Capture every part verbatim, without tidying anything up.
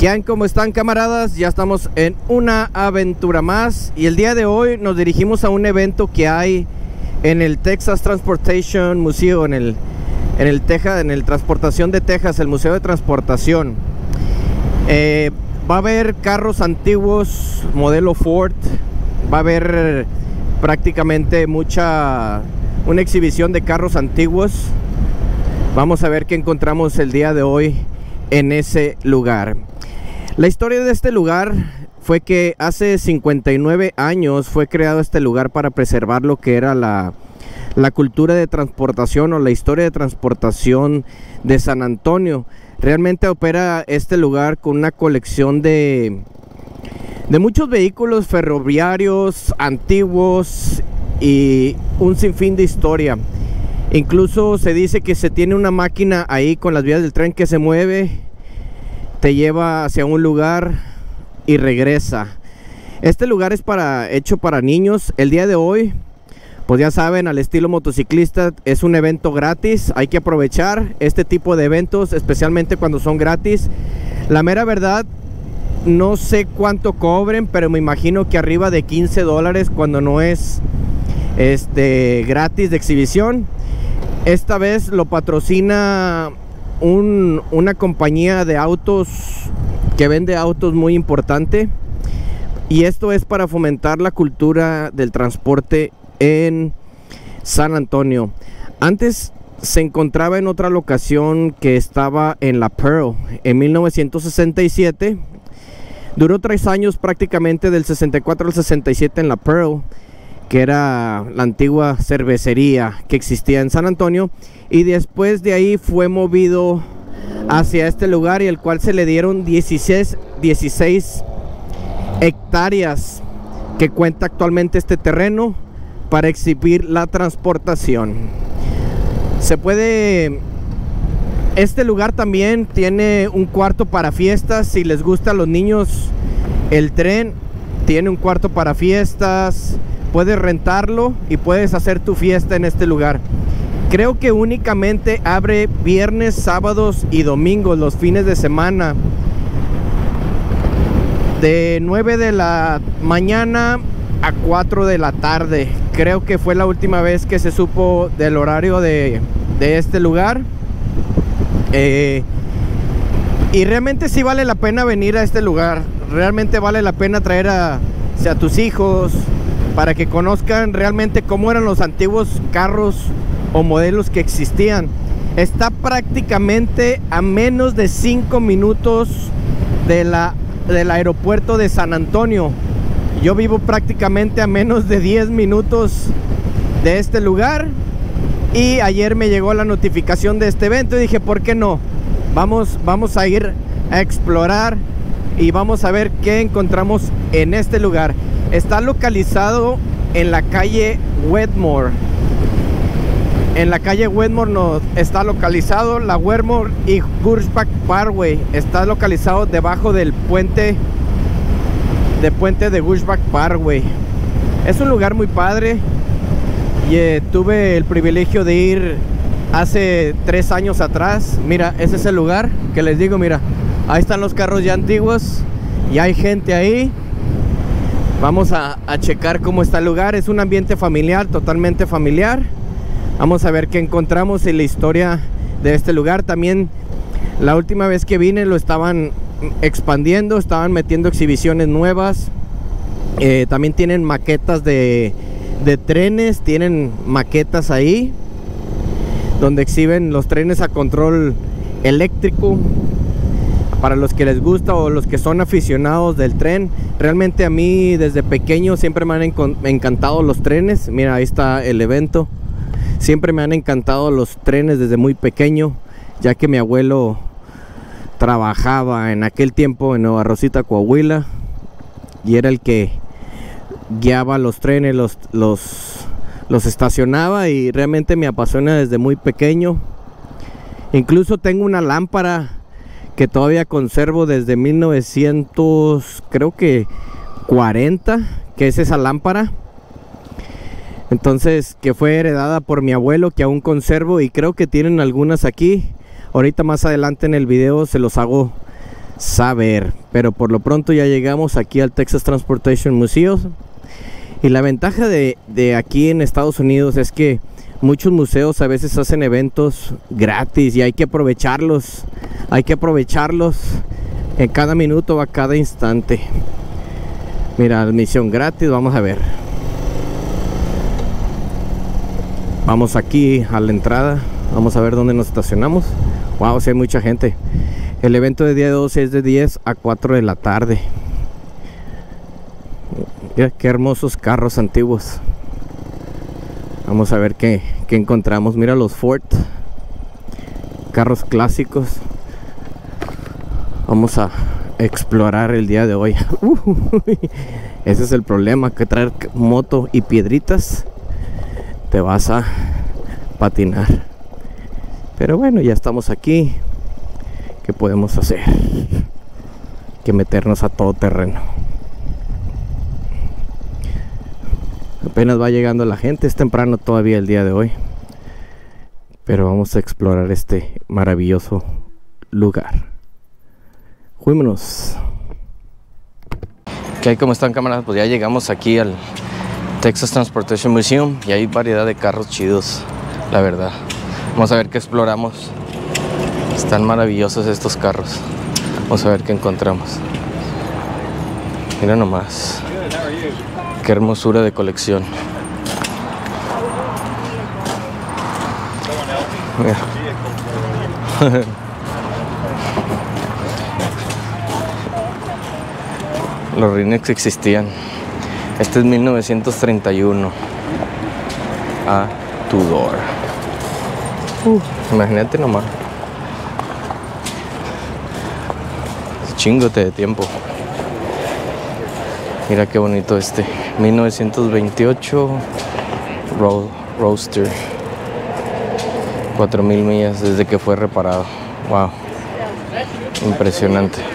¿Qué hay? ¿Cómo están, camaradas? Ya estamos en una aventura más y el día de hoy nos dirigimos a un evento que hay en el Texas Transportation Museum, en el en el Texas, en el Transportación de Texas, el Museo de Transportación. Eh, va a haber carros antiguos modelo Ford, va a haber prácticamente mucha una exhibición de carros antiguos. Vamos a ver qué encontramos el día de hoy en ese lugar. La historia de este lugar fue que hace cincuenta y nueve años fue creado este lugar para preservar lo que era la, la cultura de transportación o la historia de transportación de San Antonio. Realmente opera este lugar con una colección de, de muchos vehículos ferroviarios antiguos y un sinfín de historia. Incluso se dice que se tiene una máquina ahí con las vías del tren que se mueve, te lleva hacia un lugar y regresa. Este lugar es para hecho para niños. El día de hoy, pues ya saben, al estilo motociclista, es un evento gratis. Hay que aprovechar este tipo de eventos, especialmente cuando son gratis. La mera verdad, no sé cuánto cobren, pero me imagino que arriba de quince dólares cuando no es este gratis de exhibición. Esta vez lo patrocina un, una compañía de autos que vende autos muy importante, y esto es para fomentar la cultura del transporte en San Antonio. Antes se encontraba en otra locación que estaba en la Pearl en mil novecientos sesenta y siete. Duró tres años prácticamente, del sesenta y cuatro al sesenta y siete en la Pearl, que era la antigua cervecería que existía en San Antonio, y después de ahí fue movido hacia este lugar, y el cual se le dieron dieciséis hectáreas que cuenta actualmente este terreno para exhibir la transportación. Se puede... Este lugar también tiene un cuarto para fiestas. Si les gusta a los niños el tren, tiene un cuarto para fiestas. Puedes rentarlo y puedes hacer tu fiesta en este lugar. Creo que únicamente abre viernes, sábados y domingos, los fines de semana, de nueve de la mañana a cuatro de la tarde. Creo que fue la última vez que se supo del horario de, de este lugar. Eh, y realmente sí vale la pena venir a este lugar. Realmente vale la pena traer a, a tus hijos para que conozcan realmente cómo eran los antiguos carros o modelos que existían. Está prácticamente a menos de cinco minutos de la, del aeropuerto de San Antonio. Yo vivo prácticamente a menos de diez minutos de este lugar, y ayer me llegó la notificación de este evento y dije, ¿por qué no? Vamos, vamos a ir a explorar y vamos a ver qué encontramos en este lugar. Está localizado en la calle Wedmore. En la calle Wedmore no, está localizado la Wedmore y Gushback Parkway. Está localizado debajo del puente de puente de Gushback Parkway. Es un lugar muy padre, y eh, tuve el privilegio de ir hace tres años atrás. Mira, ese es el lugar que les digo. Mira, ahí están los carros ya antiguos y hay gente ahí. Vamos a, a checar cómo está el lugar. Es un ambiente familiar, totalmente familiar. Vamos a ver qué encontramos en la historia de este lugar. También la última vez que vine lo estaban expandiendo, estaban metiendo exhibiciones nuevas. Eh, también tienen maquetas de, de trenes, tienen maquetas ahí donde exhiben los trenes a control eléctrico. Para los que les gusta o los que son aficionados del tren, realmente a mí desde pequeño siempre me han encantado los trenes. Mira, ahí está el evento. Siempre me han encantado los trenes desde muy pequeño, ya que mi abuelo trabajaba en aquel tiempo en Nueva Rosita, Coahuila, y era el que guiaba los trenes, los, los, los estacionaba, y realmente me apasiona desde muy pequeño. Incluso tengo una lámpara que todavía conservo desde mil novecientos, creo que cuarenta, que es esa lámpara. Entonces, que fue heredada por mi abuelo, que aún conservo, y creo que tienen algunas aquí. Ahorita más adelante en el video se los hago saber. Pero por lo pronto ya llegamos aquí al Texas Transportation Museum. Y la ventaja de, de aquí en Estados Unidos es que muchos museos a veces hacen eventos gratis y hay que aprovecharlos. Hay que aprovecharlos en cada minuto, a cada instante. Mira, admisión gratis, vamos a ver. Vamos aquí a la entrada. Vamos a ver dónde nos estacionamos. Wow, sí hay mucha gente. El evento de día doce es de diez a cuatro de la tarde. Mira qué hermosos carros antiguos. Vamos a ver qué, qué encontramos. Mira los Ford. Carros clásicos. Vamos a explorar el día de hoy. Ese es el problema, que traer moto y piedritas te vas a patinar. Pero bueno, ya estamos aquí. ¿Qué podemos hacer? Que meternos a todo terreno. Apenas va llegando la gente, es temprano todavía el día de hoy. Pero vamos a explorar este maravilloso lugar. Fuímonos. ¿Qué? ¿Cómo están, camaradas? Pues ya llegamos aquí al Texas Transportation Museum y hay variedad de carros chidos, la verdad. Vamos a ver qué exploramos. Están maravillosos estos carros. Vamos a ver qué encontramos. Mira nomás. Qué hermosura de colección. Mira. Los rines existían. Este es mil novecientos treinta y uno. A Tudor. Uh, imagínate nomás. Chingote de tiempo. Mira qué bonito este. mil novecientos veintiocho Ro Roadster. cuatro mil millas desde que fue reparado. Wow. Impresionante.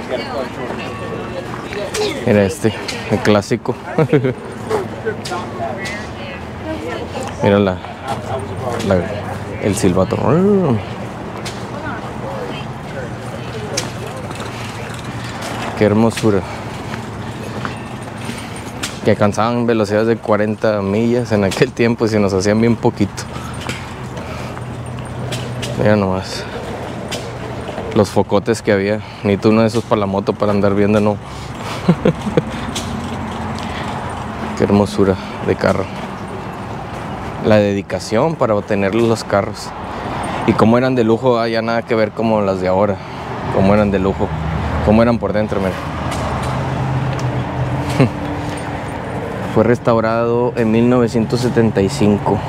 Mira este, el clásico. Mira la, la, el silbato. Qué hermosura. Que alcanzaban velocidades de cuarenta millas en aquel tiempo y se nos hacían bien poquito. Mira nomás los focotes que había. Ni tú uno de esos para la moto para andar viendo, no. Qué hermosura de carro. La dedicación para obtener los carros. Y cómo eran de lujo, ya nada que ver como las de ahora. Cómo eran de lujo. Cómo eran por dentro, mira. Fue restaurado en mil novecientos setenta y cinco.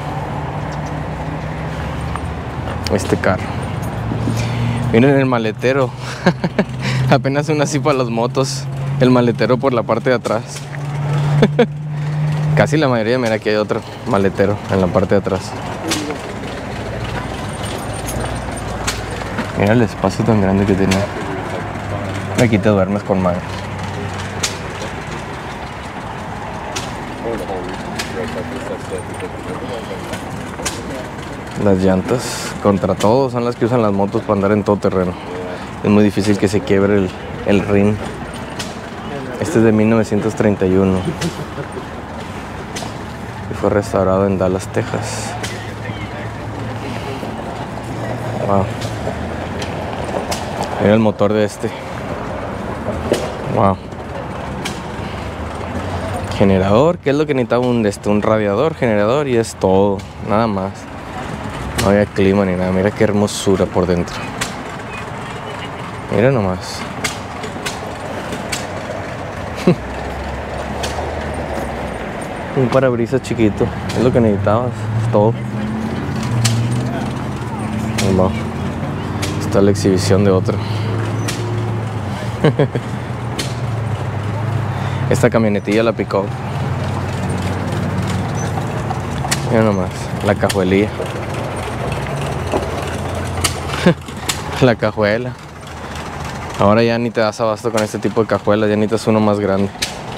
Este carro. Miren el maletero. Apenas una así para las motos. El maletero por la parte de atrás. Casi la mayoría, mira, aquí hay otro maletero en la parte de atrás. Mira el espacio tan grande que tiene. Aquí te duermes con madre. Las llantas contra todo son las que usan las motos para andar en todo terreno. Es muy difícil que se quiebre el, el rin. Este es de mil novecientos treinta y uno y fue restaurado en Dallas, Texas. Wow. Mira el motor de este. Wow. Generador, ¿qué es lo que necesitaba? Un, este, un radiador, generador, y es todo, nada más. No había clima ni nada. Mira qué hermosura por dentro. Mira nomás. Un parabrisas chiquito, es lo que necesitabas, es todo. No. Está la exhibición de otro. Esta camionetilla la picó. Mira nomás, la cajuelilla. La cajuela. Ahora ya ni te das abasto con este tipo de cajuelas, ya necesitas uno más grande.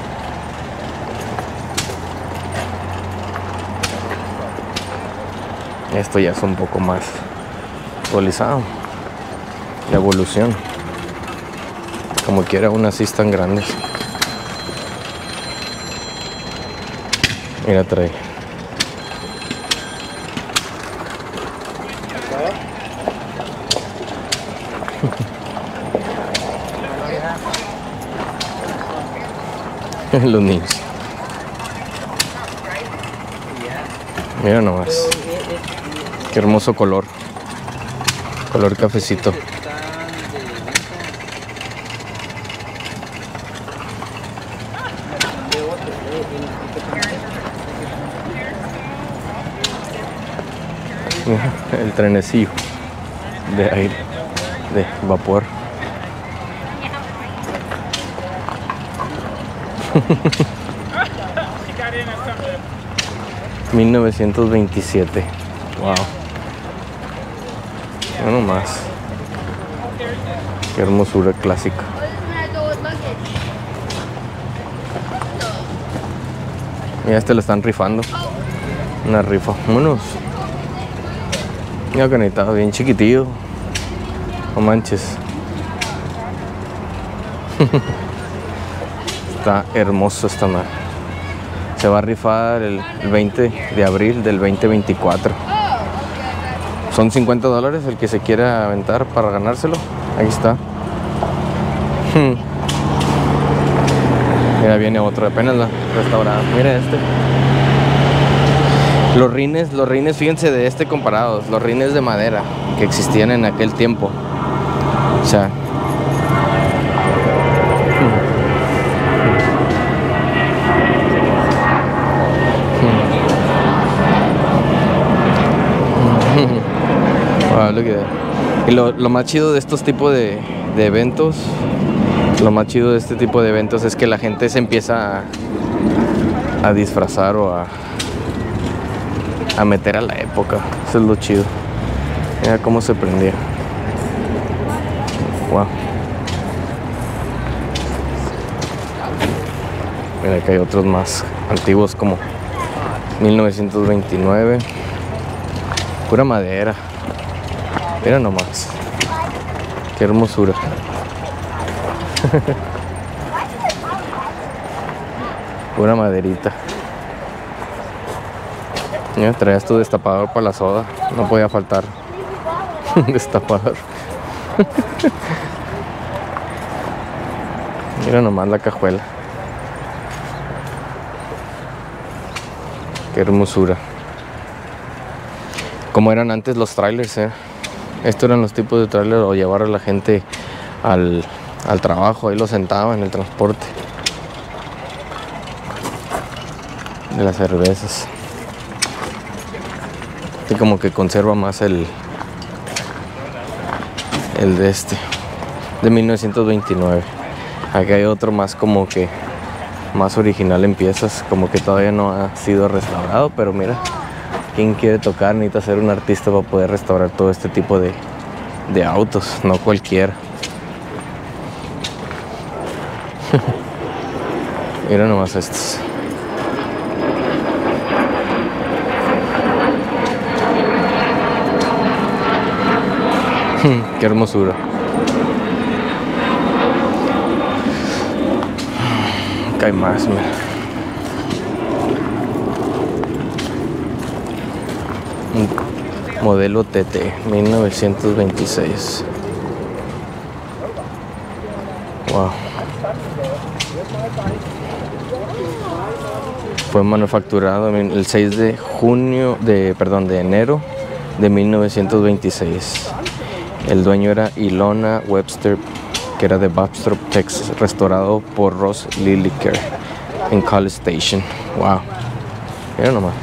Esto ya es un poco más actualizado. La evolución. como quiera, aún así están grandes. Mira, trae. Los niños. Mira nomás. Qué hermoso color. Color cafecito. El trenecillo de aire, de vapor. mil novecientos veintisiete. Wow. No más. Qué hermosura clásica. Mira, este lo están rifando. Una rifa. Vámonos. Mira que necesitaba bien chiquitillo. No manches. Está hermoso esta madre. Se va a rifar el, el veinte de abril del veinte veinticuatro. Son cincuenta dólares el que se quiera aventar para ganárselo. Ahí está. Mira, viene otro. Apenas la restaurada. Mira este. Los rines, los rines, fíjense de este comparados. Los rines de madera que existían en aquel tiempo. O sea. Wow, look at that. Y lo, lo más chido de estos tipos de, de eventos, lo más chido de este tipo de eventos es que la gente se empieza a, a disfrazar o a, a meter a la época. Eso es lo chido. Mira cómo se prendía. Wow. Mira que hay otros más antiguos como mil novecientos veintinueve. Pura madera. Mira nomás. Qué hermosura. Pura maderita. Mira, traías tu destapador para la soda. No podía faltar. Destapador. Mira nomás la cajuela. Qué hermosura. Como eran antes los trailers, eh. Estos eran los tipos de trailers, o llevar a la gente al, al trabajo. Ahí lo sentaban en el transporte de las cervezas. Y como que conserva más el el de este de mil novecientos veintinueve. Aquí hay otro más como que más original en piezas, como que todavía no ha sido restaurado, pero mira, quien quiere tocar necesita ser un artista para poder restaurar todo este tipo de, de autos, no cualquiera. Mira nomás estos. Qué hermosura. Acá hay más, mira. Un modelo T T mil novecientos veintiséis. Wow. Fue manufacturado el seis de junio de, perdón, de enero de mil novecientos veintiséis. El dueño era Ilona Webster, que era de Bastrop, Texas, restaurado por Ross Lilliker en College Station. Wow. Mira nomás.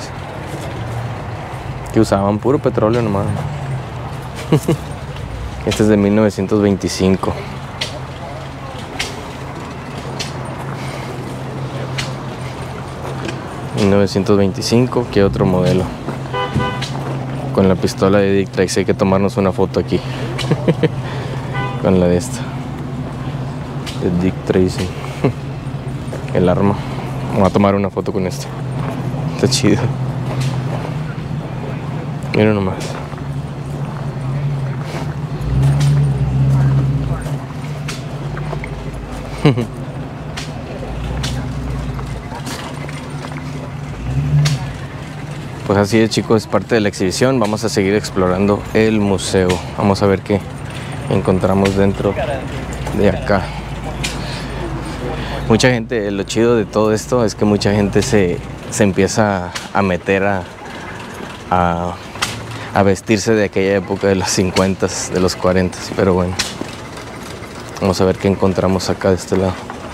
Que usaban puro petróleo nomás. Este es de mil novecientos veinticinco. mil novecientos veinticinco, ¿qué otro modelo? Con la pistola de Dick Tracy, hay que tomarnos una foto aquí. Con la de esta. De Dick Tracy. El arma. Vamos a tomar una foto con este. Está chido. Mira nomás. Pues así es, chicos, es parte de la exhibición. Vamos a seguir explorando el museo. Vamos a ver qué encontramos dentro de acá. Mucha gente, lo chido de todo esto es que mucha gente se, se empieza a meter a, a, a vestirse de aquella época de los cincuenta, de los cuarenta. Pero bueno, vamos a ver qué encontramos acá de este lado.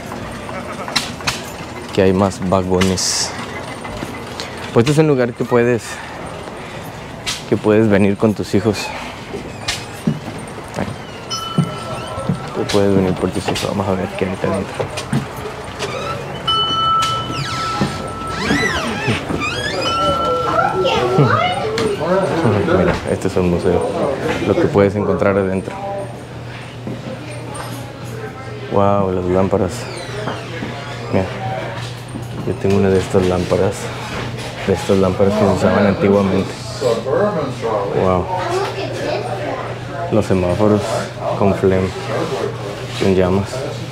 Que hay más vagones. Pues este es un lugar que puedes que puedes venir con tus hijos. Que puedes venir por tus hijos. Vamos a ver qué hay acá adentro. Mira, este es el museo. Lo que puedes encontrar adentro. Wow, las lámparas. Mira, yo tengo una de estas lámparas. De estas lámparas que se usaban antiguamente. Wow. Los semáforos con flame, con llamas.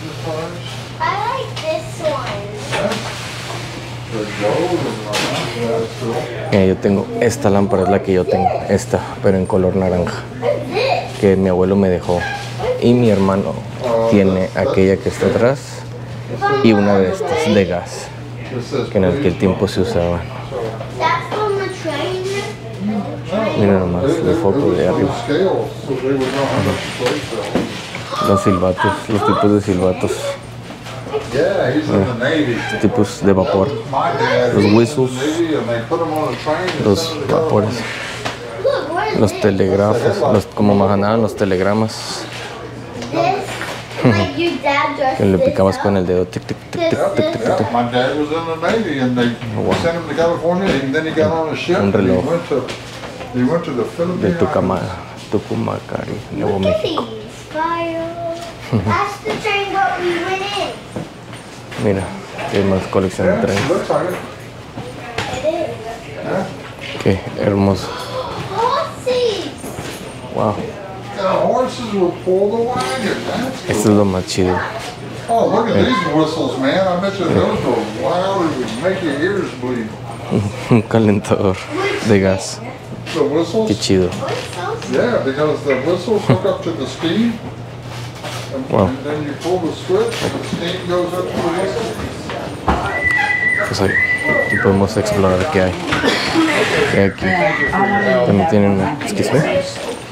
Mira, yo tengo esta lámpara, es la que yo tengo, esta, pero en color naranja, que mi abuelo me dejó. Y mi hermano tiene aquella que está atrás y una de estas de gas, que en aquel tiempo se usaban. Mira nomás la foto de arriba. Los silbatos, los tipos de silbatos. Mira, tipos de vapor. Los whistles, los vapores, los telegrafos, los, como ganaban los telegramas. Que le picabas con el dedo. Tic, tic, tic, tic, tic, tic, tic. Un reloj de Tucumán, Tucumacari, Nuevo México. Mira, hay más colección de trenes. Qué hermoso. Wow. Esto es lo más chido. Oh, look at these whistles, man. I bet you those were loud and would make your ears bleed. Un calentador de gas. The whistles? Qué chido. Yeah, because the whistles hook up to the steam. And, Wow. and then you pull the switch and the steam goes up to the whistle. Pues ahí, aquí podemos explorar qué hay. ¿Qué hay aquí? También tienen una... Excuse me.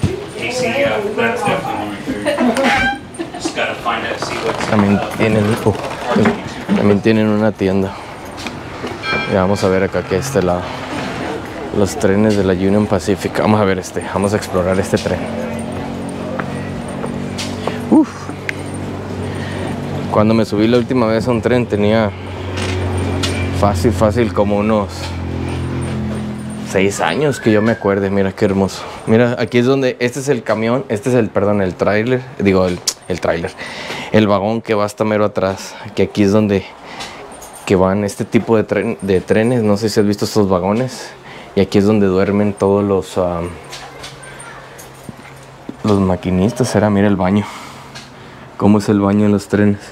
También tienen, uh, también tienen una tienda. Y vamos a ver acá que este lado. Los trenes de la Union Pacific. Vamos a ver este. Vamos a explorar este tren. Uf. Cuando me subí la última vez a un tren tenía fácil, fácil como unos seis años que yo me acuerde. Mira qué hermoso. Mira, aquí es donde, este es el camión, este es el, perdón, el tráiler, digo, el, el tráiler, el vagón que va hasta mero atrás, que aquí es donde que van este tipo de, tren, de trenes, no sé si has visto estos vagones, y aquí es donde duermen todos los, um, los maquinistas. Será, mira el baño, cómo es el baño en los trenes.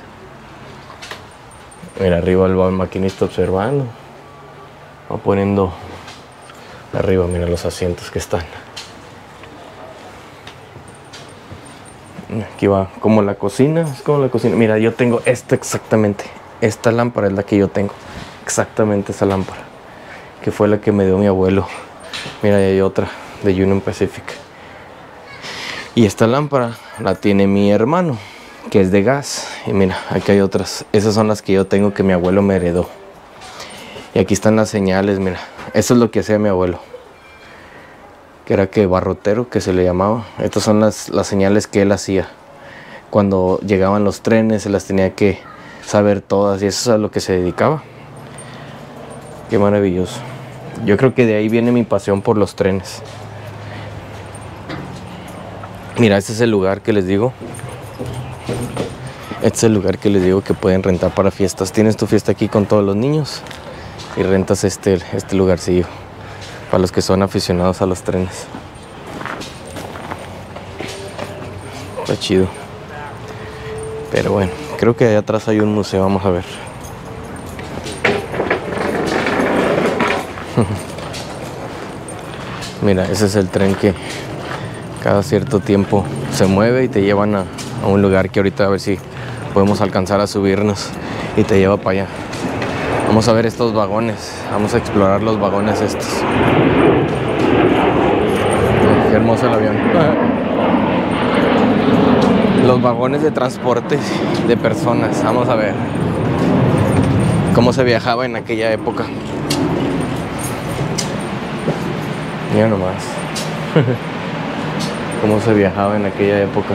Mira, arriba el maquinista observando, va poniendo arriba, mira los asientos que están. Aquí va como la cocina, es como la cocina. Mira, yo tengo esta exactamente, esta lámpara es la que yo tengo, exactamente esa lámpara, que fue la que me dio mi abuelo. Mira, y hay otra de Union Pacific. Y esta lámpara la tiene mi hermano, que es de gas. Y mira, aquí hay otras, esas son las que yo tengo que mi abuelo me heredó. Y aquí están las señales, mira, eso es lo que hacía mi abuelo, que era que barrotero, que se le llamaba. Estas son las, las señales que él hacía. Cuando llegaban los trenes, se las tenía que saber todas, y eso es a lo que se dedicaba. Qué maravilloso. Yo creo que de ahí viene mi pasión por los trenes. Mira, este es el lugar que les digo. Este es el lugar que les digo que pueden rentar para fiestas. Tienes tu fiesta aquí con todos los niños y rentas este, este lugarcillo para los que son aficionados a los trenes. Está chido. Pero bueno, Creo que allá atrás hay un museo, vamos a ver. Mira, ese es el tren que cada cierto tiempo se mueve y te llevan a, a un lugar que ahorita a ver si podemos alcanzar a subirnos y te lleva para allá. Vamos a ver estos vagones, vamos a explorar los vagones estos. Qué hermoso el avión. Los vagones de transporte de personas, vamos a ver cómo se viajaba en aquella época. Mira nomás cómo se viajaba en aquella época.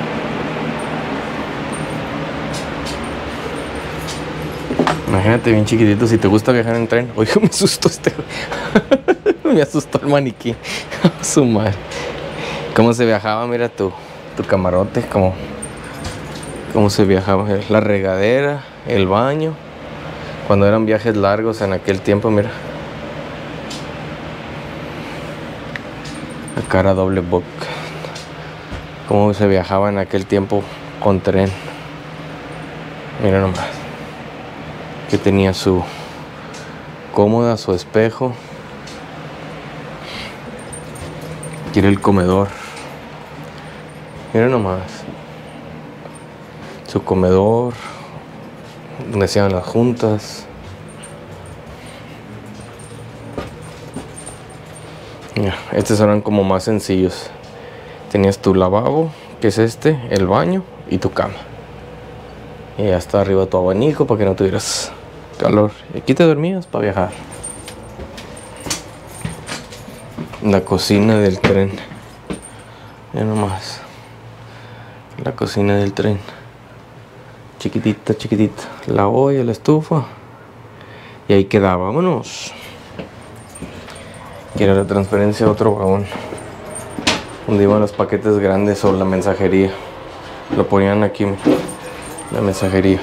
Imagínate bien chiquitito, si te gusta viajar en tren. Oye, me asustó este. Me asustó el maniquí. Su madre. Cómo se viajaba, mira tu, tu camarote, cómo, cómo se viajaba. La regadera, el baño. Cuando eran viajes largos en aquel tiempo, mira. La cara doble boca. Cómo se viajaba en aquel tiempo con tren. Mira nomás. Que tenía su cómoda, su espejo. Aquí era el comedor. Mira nomás. Su comedor. Donde hacían las juntas. Mira, estos eran como más sencillos. Tenías tu lavabo, que es este, el baño y tu cama. Y hasta arriba tu abanico para que no tuvieras calor. Y aquí te dormías para viajar. La cocina del tren. Ya nomás. La cocina del tren. Chiquitita, chiquitita. La olla, la estufa. Y ahí quedaba. Vámonos. Quiero la transferencia a otro vagón. Donde iban los paquetes grandes o la mensajería. Lo ponían aquí. La mensajería.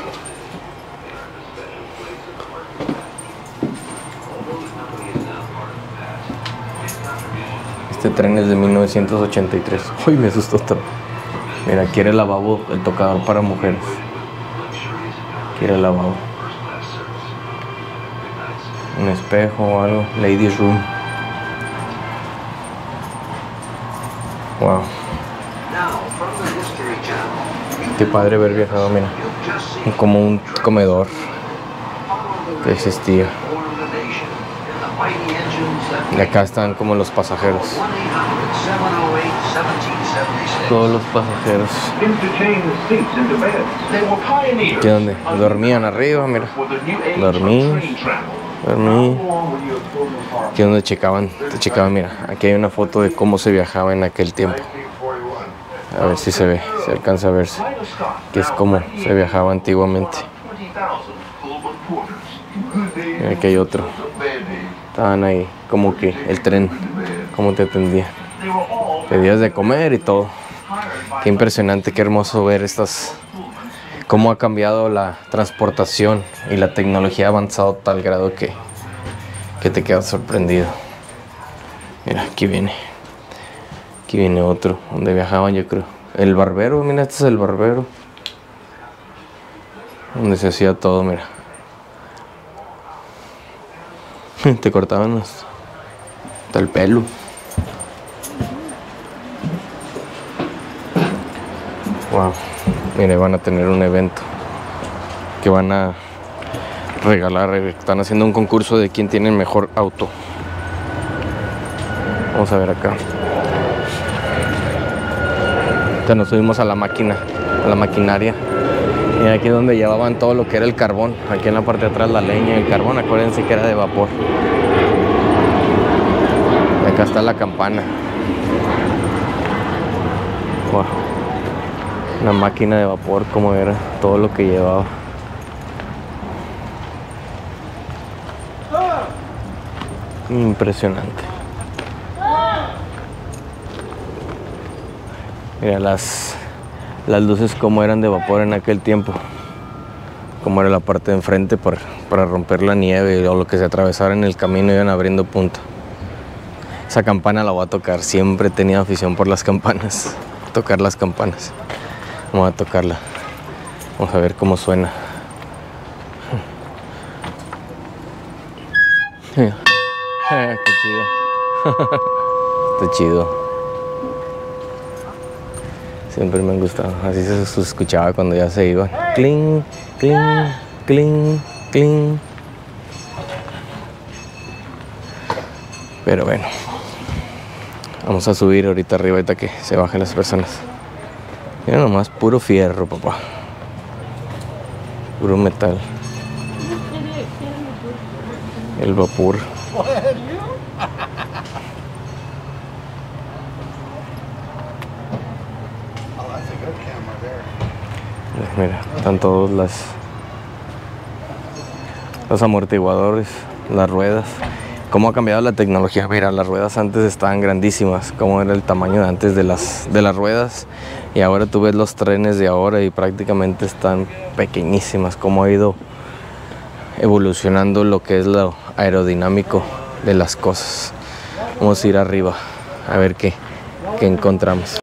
Este tren es de mil novecientos ochenta y tres. Uy, me asustó todo. Mira, aquí era el lavabo, el tocador para mujeres. Aquí era el lavabo. Un espejo o algo. Ladies room. Wow. Qué padre ver viajado, mira. Como un comedor que existía. Y acá están como los pasajeros. Todos los pasajeros. Aquí donde dormían arriba, mira. Dormí. Dormí. Aquí donde checaban, te checaban, mira. Aquí hay una foto de cómo se viajaba en aquel tiempo. A ver si se ve, se alcanza a verse. Que es como se viajaba antiguamente. Mira, aquí hay otro. Estaban ahí, como que el tren, cómo te atendía. Pedías de comer y todo. Qué impresionante, qué hermoso ver estas, cómo ha cambiado la transportación y la tecnología ha avanzado a tal grado que, que te quedas sorprendido. Mira, aquí viene. Aquí viene otro, donde viajaban yo creo. El barbero, mira, este es el barbero. Donde se hacía todo, mira. Te cortaban los, hasta el pelo. Wow. Mire, van a tener un evento que van a regalar. Están haciendo un concurso de quién tiene el mejor auto. Vamos a ver acá. Entonces nos subimos a la máquina, a la maquinaria. Y aquí es donde llevaban todo lo que era el carbón. Aquí en la parte de atrás la leña y el carbón. Acuérdense que era de vapor. Y acá está la campana. Wow. Una máquina de vapor, como era todo lo que llevaba. Impresionante. Mira las, las luces como eran de vapor en aquel tiempo. Como era la parte de enfrente para, para romper la nieve o lo que se atravesara en el camino, iban abriendo punta. Esa campana la voy a tocar. Siempre he tenido afición por las campanas. Tocar las campanas. Vamos a tocarla. Vamos a ver cómo suena. Qué chido. Está chido. Siempre me han gustado. Así se escuchaba cuando ya se iba. Cling, cling, cling, cling. Pero bueno. Vamos a subir ahorita arriba, ahorita que se bajen las personas. Mira nomás, puro fierro, papá. Puro metal. El vapor. Mira, están todos las, los amortiguadores, las ruedas. Cómo ha cambiado la tecnología. Mira, las ruedas antes estaban grandísimas. Cómo era el tamaño de antes de las, de las ruedas. Y ahora tú ves los trenes de ahora y prácticamente están pequeñísimas. Cómo ha ido evolucionando lo que es lo aerodinámico de las cosas. Vamos a ir arriba a ver qué, qué encontramos.